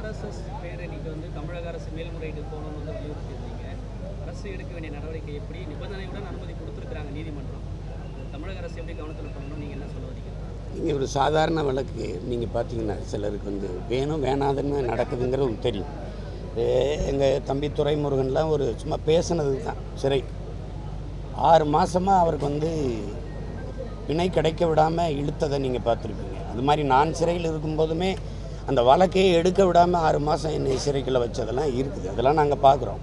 RSS பேரணிக்கு தமிழக அரசு மேல்முறையீடு போகணும்னு வலியுறுத்தியிருந்தீங்க. அரசு எடுக்க வேண்டிய நடவடிக்கை எப்படி நிபந்தனையுடன் அனுமதி கொடுத்துருக்காங்க நீதிமன்றம். தமிழக அரசு எப்படி கவனத்தில் பண்ணணும் நீங்கள் என்ன சொல்ல வரீங்க? நீங்கள் ஒரு சாதாரண வழக்கு நீங்கள் பார்த்தீங்கன்னா சிலருக்கு வேணும் வேணாதுன்னு நடக்குதுங்கிறது தெரியும். எங்கள் தம்பி துரைமுருகன்லாம் ஒரு சும்மா பேசுனது தான் சிறை 6 மாதமாக அவருக்கு பிணை கிடைக்க விடாமல் இழுத்ததை நீங்கள் பார்த்துருப்பீங்க. அது மாதிரி நான் சிறையில் இருக்கும்போதுமே அந்த வழக்கையே எடுக்க விடாமல் 6 மாதம் என்னை சிறைக்குள்ளே வச்சதெல்லாம் இருக்குது. அதெல்லாம் நாங்கள் பார்க்குறோம்.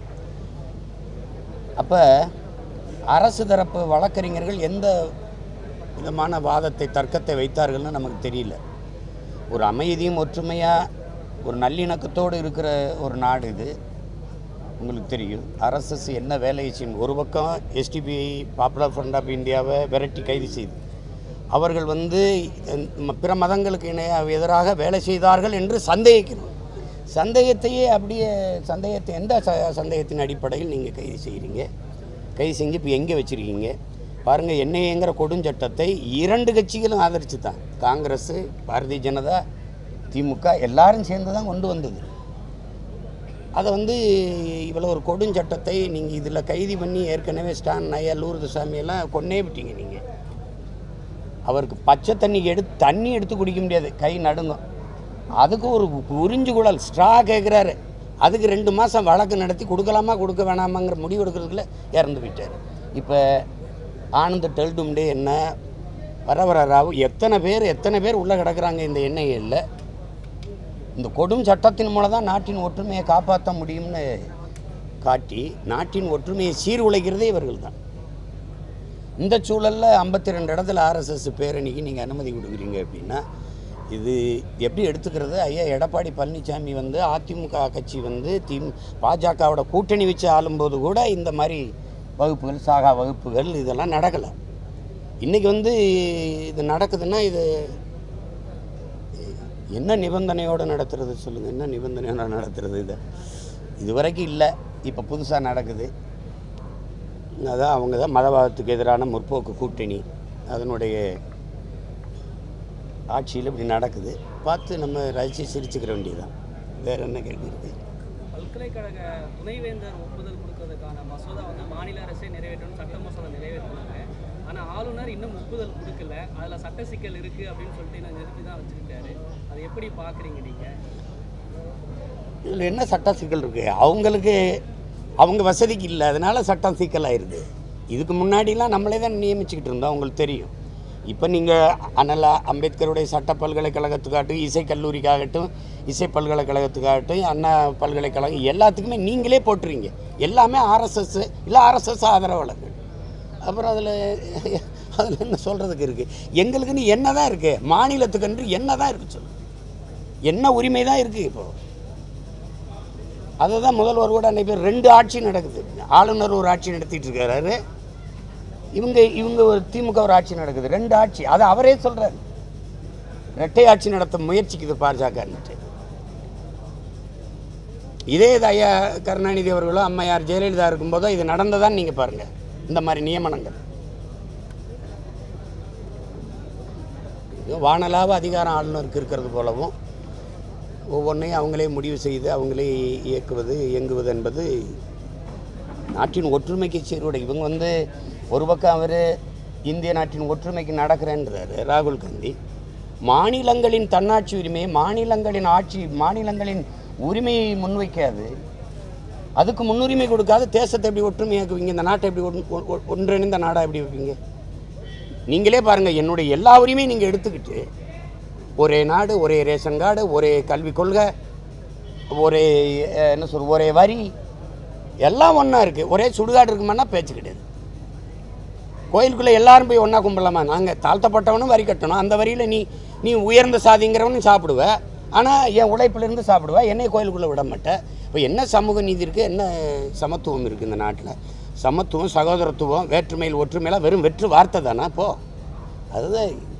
அப்போ அரசு தரப்பு வழக்கறிஞர்கள் எந்த விதமான வாதத்தை தர்க்கத்தை வைத்தார்கள்னு நமக்கு தெரியல. ஒரு அமைதியும் ஒற்றுமையாக ஒரு நல்லிணக்கத்தோடு இருக்கிற ஒரு நாடு இது. உங்களுக்கு தெரியும் ஆர்எஸ்எஸ் என்ன வேலையை செய்யும். ஒரு பக்கம் எஸ்டிபிஐ பாப்புலர் ஃப்ரண்ட் ஆஃப் இந்தியாவை விரட்டி கைது செய்து அவர்கள் பிற மதங்களுக்கு எதிராக வேலை செய்தார்கள் என்று சந்தேகிக்கணும். சந்தேகத்தையே அப்படியே எந்த சந்தேகத்தின் அடிப்படையில் நீங்கள் கைது செய்கிறீங்க? கைது செஞ்சு இப்போ எங்கே வச்சுருக்கீங்க பாருங்கள். என்ஐஏங்கிற கொடுஞ்சட்டத்தை 2 கட்சிகளும் ஆதரித்து தான், காங்கிரஸ், பாரதிய ஜனதா, திமுக எல்லாரும் சேர்ந்து தான் கொண்டு வந்தது. அதை இவ்வளோ ஒரு கொடுஞ்சட்டத்தை நீங்கள் இதில் கைது பண்ணி ஏற்கனவே ஸ்டான் ஐயா லூர்து சாமியெல்லாம் கொன்னே விட்டீங்க. நீங்கள் அவருக்கு பச்சை தண்ணி எடுத்து குடிக்க முடியாது, கை நடுங்கும். அதுக்கு ஒரு உறிஞ்சு குழல் ஸ்ட்ரா கேட்குறாரு. அதுக்கு 2 மாதம் வழக்கு நடத்தி கொடுக்கலாமா கொடுக்க வேணாமாங்கிற முடிவு எடுக்கிறதுக்குள்ள இறந்து போயிட்டார். இப்போ ஆனந்த் டெல்டும்டே என்ன வரவர ராவ் எத்தனை பேர் உள்ளே கிடக்கிறாங்க இந்த என்ஐஏல. இந்த கொடும் சட்டத்தின் மூலம் தான் நாட்டின் ஒற்றுமையை காப்பாற்ற முடியும்னு காட்டி நாட்டின் ஒற்றுமையை சீர்குலைக்கிறதே இவர்கள் தான். இந்த சூழலில் 52 இடத்துல ஆர்எஸ்எஸ் பேரணிக்கு நீங்கள் அனுமதி கொடுக்குறீங்க அப்படின்னா இது எப்படி எடுத்துக்கிறது? ஐயா எடப்பாடி பழனிசாமி அதிமுக கட்சி பாஜகவோட கூட்டணி வச்சு ஆளும்போது கூட இந்த மாதிரி வகுப்புகள், சாகா வகுப்புகள் இதெல்லாம் நடக்கலை. இன்றைக்கி இது நடக்குதுன்னா இது என்ன நிபந்தனையோடு நடத்துறது சொல்லுங்கள்? என்ன நிபந்தனையோடு நடத்துறது? இது வரைக்கும் இல்லை, இப்போ புதுசாக நடக்குது. அதான் அவங்க தான் மதவாதத்துக்கு எதிரான முற்போக்கு கூட்டணி, அதனுடைய ஆட்சியில் இப்படி நடக்குது. பார்த்து நம்ம ரசித்து சிரிச்சுக்கிற வேண்டியதுதான். வேறு என்ன கேள்வி இருக்குது? பல்கலைக்கழக துணைவேந்தர் ஒப்புதல் கொடுக்கறதுக்கான மசோதா மாநில அரசே நிறைவேற்றணும், சட்ட மசோதா நிறைவேற்றினாங்க. ஆனால் ஆளுநர் இன்னும் ஒப்புதல் கொடுக்கல. அதில் சட்ட சிக்கல் இருக்குது அப்படின்னு சொல்லிட்டு நான் நிறுத்தி தான் வச்சுக்கிட்டாரு. அதை எப்படி பார்க்குறீங்க நீங்கள்? இதில் என்ன சட்ட சிக்கல் இருக்குது? அவங்க வசதிக்கு இல்லை, அதனால் சட்டம் சிக்கலாயிருது. இதுக்கு முன்னாடிலாம் நம்மளே தான் நியமிச்சுக்கிட்டு இருந்தோம், உங்களுக்கு தெரியும். இப்போ நீங்கள் அண்ணலா அம்பேத்கருடைய சட்ட பல்கலைக்கழகத்துக்காகட்டும், இசை கல்லூரிக்காகட்டும், இசை பல்கலைக்கழகத்துக்காகட்டும், அண்ணா பல்கலைக்கழகம் எல்லாத்துக்குமே நீங்களே போட்டுறீங்க. எல்லாமே ஆர்எஸ்எஸ் இல்லை ஆர்எஸ்எஸ் ஆதரவாளர்கள். அப்புறம் அதில் என்ன சொல்கிறதுக்கு இருக்குது? எங்களுக்குன்னு என்ன தான் இருக்குது? மாநிலத்துக்கன்று என்ன தான் இருக்குது சொல்லு? என்ன உரிமை தான் இருக்குது? இப்போது அதை தான் முதல்வர் கூட அன்றைக்கி 2 ஆட்சி நடக்குது. ஆளுநர் ஒரு ஆட்சி நடத்திட்டு இருக்காரு, இவங்க ஒரு திமுக ஒரு ஆட்சி நடக்குது. 2 ஆட்சி. அதை அவரே சொல்கிறார். இரட்டை ஆட்சி நடத்த முயற்சிக்குது பாஜகன்ட்டு. இதே ஐயா கருணாநிதி அவர்களோ அம்மையார் ஜெயலலிதா இருக்கும்போதோ இது நடந்ததான்னு நீங்கள் பாருங்கள். இந்த மாதிரி நியமனங்கள் வானலாவ அதிகாரம் ஆளுநருக்கு இருக்கிறது போலவும் ஒவ்வொன்றையும் அவங்களே முடிவு செய்து அவங்களே இயங்குவது என்பது நாட்டின் ஒற்றுமைக்கு சீர்குலை. இவங்க ஒரு பக்கம் அவர் இந்திய நாட்டின் ஒற்றுமைக்கு நடக்கிறேன்றாரு ராகுல் காந்தி. மாநிலங்களின் தன்னாட்சி உரிமையை, மாநிலங்களின் உரிமையை முன்வைக்காது, அதுக்கு முன்னுரிமை கொடுக்காது தேசத்தை எப்படி ஒற்றுமையாக்குவீங்க? இந்த நாட்டை எப்படி ஒன்றிணைந்த நாடாக எப்படி வைப்பீங்க? நீங்களே பாருங்கள். என்னுடைய எல்லா உரிமையும் நீங்கள் எடுத்துக்கிட்டு ஒரே நாடு, ஒரே ரேஷன் கார்டு, ஒரே கல்விக் கொள்கை, ஒரே வரி, எல்லாம் ஒன்றா இருக்குது. ஒரே சுடுகாடு இருக்குமான்னா பேச்சு கிடையாது. கோயிலுக்குள்ளே எல்லாரும் போய் ஒன்றா கும்பிடலாமா? நாங்கள் தாழ்த்தப்பட்டவனும் வரி கட்டணும். அந்த வரியில் நீ உயர்ந்த சாதிங்கிறவனும் சாப்பிடுவேன், ஆனால் என் உழைப்பிலிருந்து சாப்பிடுவேன், என்னை கோயிலுக்குள்ளே விட மாட்டேன். இப்போ என்ன சமூக நீதி இருக்குது? என்ன சமத்துவம் இருக்குது இந்த நாட்டில்? சமத்துவம், சகோதரத்துவம், வேற்றுமையில் ஒற்றுமையெல்லாம் வெறும் வெற்று வார்த்தை தானே இப்போது? அதுதான்